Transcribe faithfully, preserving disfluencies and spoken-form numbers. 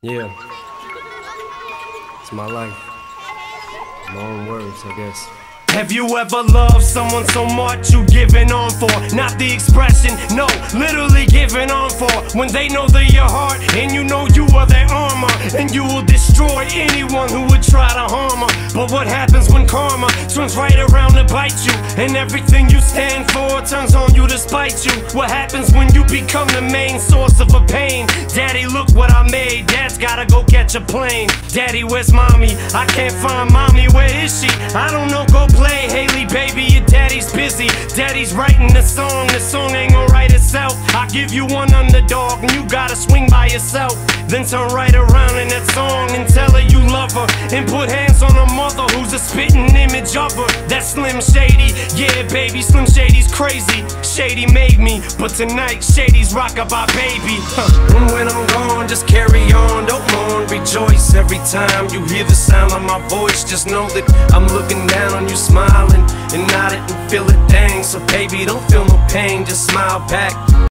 Yeah, it's my life. My own words, I guess. Have you ever loved someone so much you giving on for? Not the expression, no, literally giving on for. When they know they're your heart and you know you are their armor, and you will destroy anyone who would try to harm her. But what happens when karma turns right around to bite you, and everything you stand for turns on you to spite you? What happens when you become the main source of a pain? Daddy, look what I made. Dad's gotta go catch a plane. Daddy, where's mommy? I can't find mommy, where is she? I don't know, go play. Haley, baby, your daddy's busy. Daddy's writing the song, the song ain't gonna write itself. I give you one underdog and you gotta swing by yourself. Then turn right around in that song and tell her you love her, and put hands on her mother who's a spitting image of her. That's Slim Shady, yeah baby, Slim Shady's crazy. Shady made me, but tonight Shady's rock-a-bye baby. Huh. And when I'm gone, just carry on, don't mourn, rejoice. Every time you hear the sound of my voice, just know that I'm looking down on you, smiling and nod it and feel it, dang. So baby, don't feel no pain, just smile back.